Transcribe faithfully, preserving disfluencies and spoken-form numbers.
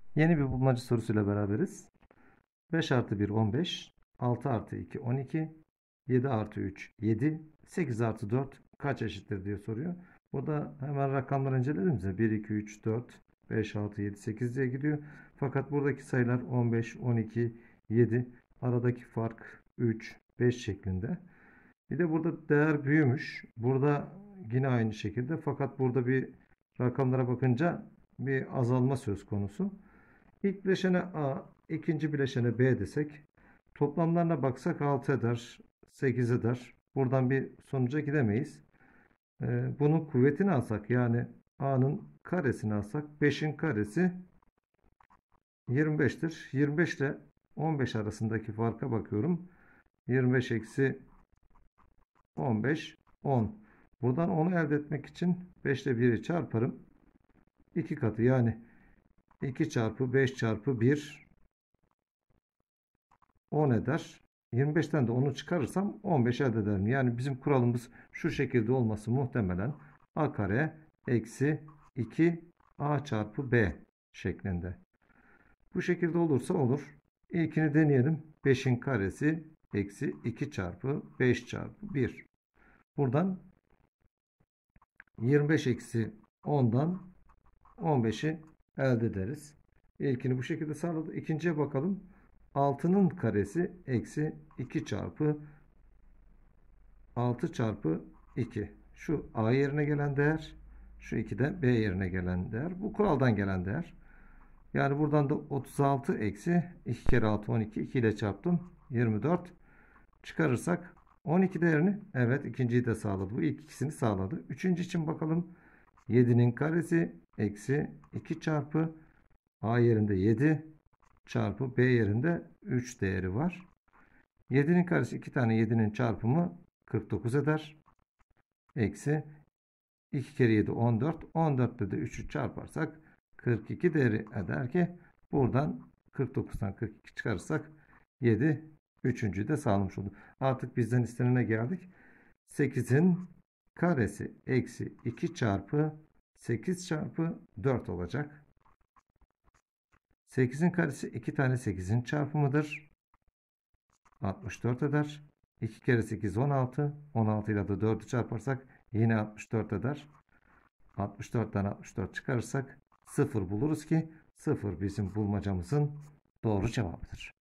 Yeni bir bulmaca sorusuyla beraberiz. beş artı bir on beş, altı artı iki on iki, yedi artı üç yedi, sekiz artı dört kaç eşittir diye soruyor. Burada hemen rakamları incelediğimizde bir, iki, üç, dört, beş, altı, yedi, sekiz diye gidiyor. Fakat buradaki sayılar on beş, on iki, yedi. Aradaki fark üç, beş şeklinde. Bir de burada değer büyümüş. Burada yine aynı şekilde. Fakat burada bir rakamlara bakınca bir azalma söz konusu. İlk bileşene A, ikinci bileşene B desek, toplamlarına baksak altı eder, sekiz eder. Buradan bir sonuca gidemeyiz. Ee, bunun kuvvetini alsak, yani A'nın karesini alsak, beşin karesi yirmi beştir. yirmi beş ile on beş arasındaki farka bakıyorum. yirmi beş eksi on beş, on. Buradan onu elde etmek için beş ile biri çarparım. iki katı, yani iki çarpı beş çarpı bir on eder. yirmi beşten de onu çıkarırsam on beş elde ederim. Yani bizim kuralımız şu şekilde olması muhtemelen a kare eksi iki a çarpı b şeklinde. Bu şekilde olursa olur. İlkini deneyelim. beşin karesi eksi iki çarpı beş çarpı bir. Buradan yirmi beş eksi ondan on beşi elde ederiz. İlkini bu şekilde sağladı. İkinciye bakalım. altının karesi eksi iki çarpı altı çarpı iki. Şu a yerine gelen değer, şu iki de b yerine gelen değer. Bu kuraldan gelen değer. Yani buradan da otuz altı eksi iki kere altı on iki. iki ile çarptım. yirmi dört. Çıkarırsak on iki değerini, evet, ikinciyi de sağladı. Bu ilk ikisini sağladı. Üçüncü için bakalım. yedinin karesi eksi iki çarpı a yerinde yedi çarpı b yerinde üç değeri var. yedinin karesi iki tane yedinin çarpımı kırk dokuz eder. Eksi iki kere yedi on dört. on dörtte de üçü çarparsak kırk iki değeri eder ki buradan kırk dokuzdan kırk iki çıkarırsak yedi. Üçüncüyü de sağlamış olduk. Artık bizden istenene geldik. sekizin karesi eksi iki çarpı sekiz çarpı dört olacak. sekizin karesi iki tane sekizin çarpımıdır. altmış dört eder. iki kere sekiz on altı. on altı ile de dördü çarparsak yine altmış dört eder. altmış dörtten altmış dört çıkarırsak sıfır buluruz ki sıfır bizim bulmacamızın doğru cevabıdır.